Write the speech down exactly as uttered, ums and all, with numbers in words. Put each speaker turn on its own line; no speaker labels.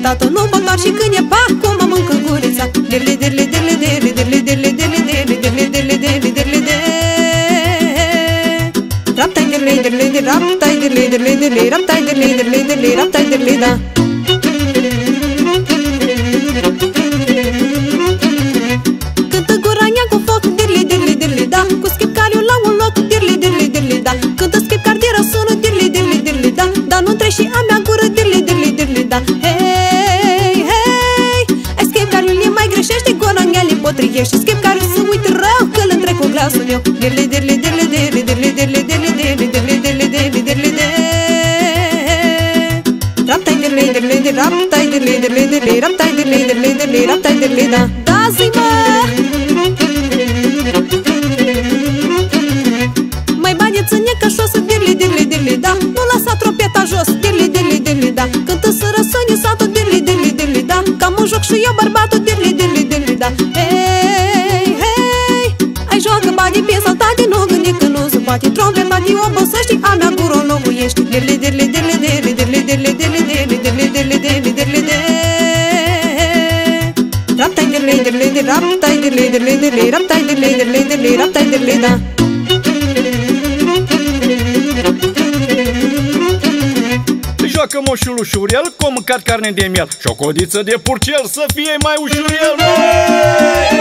tată, nu pot doar și când e pa, cum mă mâncă gurița. Dirle, dirle, dirle, dirle, dirle, dirle, dirle, dirle, dirle, dirle, dirle, dirle, dirle. Raptai dirle, dirle, dirle, raptai dirle, dirle, dirle, raptai dirle, dirle, dirle, raptai dirle, da. Cântă gurania cu foc, dirle, dirle, dirle, da. Cu schipcariu la un loc, dirle, dirle, dirle, da. Cântă schipcar de răsună, dirle, dirle, dirle, da. Dar nu treci și a mea gură, dirle, dirle, dirle, da. Hei, hei, ai schipcariul e mai greșește, gurania le potriviește. Schipcariul se uită rău că-l întrec cu glasul meu. Dirle, dirle, dirle, dirle, dirle, dirle, dirle, dirle, dirle, dirle, dirle, dirle, dirle. Raptai dirle, dirle, dirle, raptai dirle, dirle, dirle, raptai dirle, dirle, dirle, raptai dirle, da. Da, zi mă! Mai bani ține că șosă, dirle, dirle, dirle, da. Nu lăsa tropeta jos, dirle, dirle, dirle, da. Cântă să răsune satul, dirle, dirle, dirle, da. Cam un joc și eu bărbatul, dirle, dirle, dirle, da. Hei, hei, ai joacă banii pe saltate, nu gândi că nu se poate. Trompeta te obosești, a mea gură o locuiești. Dirle, dirle, dirle, dirle, dirle, dirle, dirle, dirle, dirle, dirle, dirle, dirle, dirle. Raptai dirle, dirle, dirle, raptai dirle, dirle, dirle, raptai dirle, dirle, dirle, raptai dirle, da.
Joacă moșul ușurel, cu mâncat carne de miel și o codiță de purcel să fie mai ușurel.